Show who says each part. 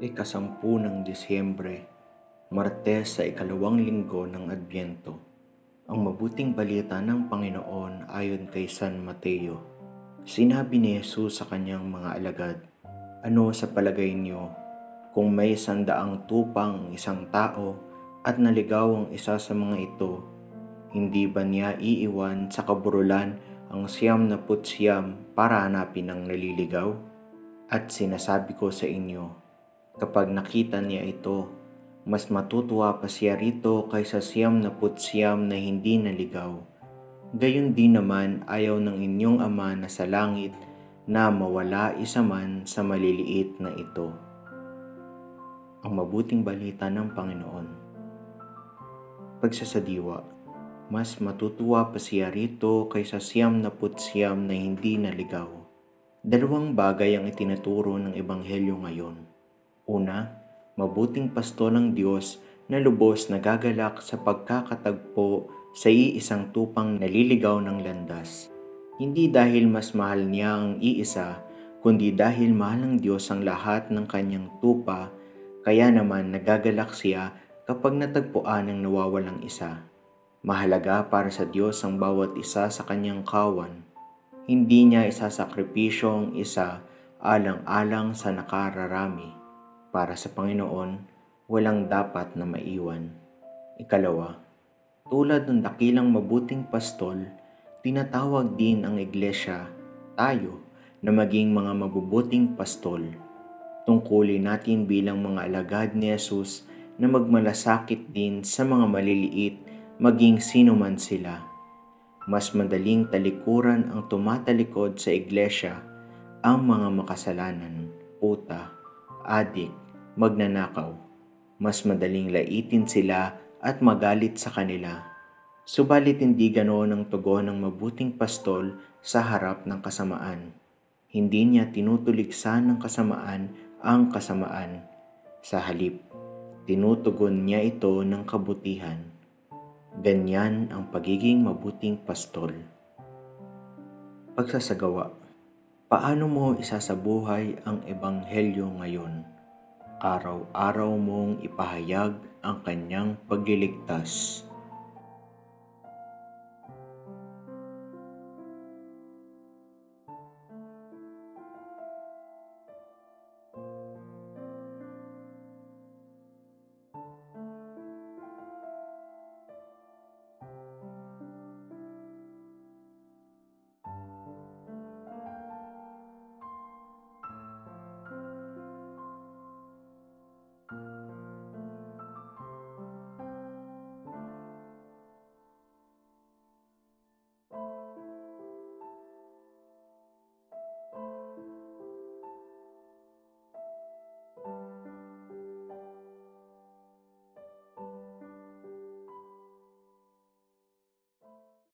Speaker 1: Ika-10 ng Disyembre, Martes sa ikalawang linggo ng Adbyento. Ang mabuting balita ng Panginoon ayon kay San Mateo. Sinabi ni Jesus sa kanyang mga alagad, "Ano sa palagay niyo, kung may 100 tupang ang isang tao at naligaw ang isa sa mga ito, hindi ba niya iiwan sa kaburulan ang 99 para hanapin ang naliligaw? At sinasabi ko sa inyo, kapag nakita niya ito, mas matutuwa pa siya rito kaysa 99 na hindi naligaw. Gayon din naman ayaw ng inyong Ama na sa langit na mawala isa man sa maliliit na ito." Ang mabuting balita ng Panginoon. Pagsasadiwa, mas matutuwa pa siya rito kaysa 99 na hindi naligaw. Dalawang bagay ang itinuturo ng Ebanghelyo ngayon. Una, mabuting pastol ng Diyos na lubos na gagalak sa pagkakatagpo sa iisang tupang naliligaw ng landas. Hindi dahil mas mahal niya ang iisa, kundi dahil mahal ng Diyos ang lahat ng kanyang tupa, kaya naman nagagalak siya kapag natagpuan ang nawawalang isa. Mahalaga para sa Diyos ang bawat isa sa kanyang kawan. Hindi niya isasakripisyo ang isa alang-alang sa nakararami. Para sa Panginoon, walang dapat na maiwan. Ikalawa, tulad ng dakilang mabuting pastol, tinatawag din ang Iglesia, tayo, na maging mga mabubuting pastol. Tungkulin natin bilang mga alagad ni Jesus na magmalasakit din sa mga maliliit, maging sino man sila. Mas madaling talikuran ang tumatalikod sa Iglesia, ang mga makasalanan, uta, adik, magnanakaw. Mas madaling laitin sila at magalit sa kanila. Subalit hindi ganoon ang tugon ng mabuting pastol sa harap ng kasamaan. Hindi niya tinutuligsan ng kasamaan ang kasamaan. Sa halip, tinutugon niya ito ng kabutihan. Ganyan ang pagiging mabuting pastol. Pagsasagawa. Paano mo isasabuhay ang Ebanghelyo ngayon? Araw-araw mong ipahayag ang kanyang pagliligtas.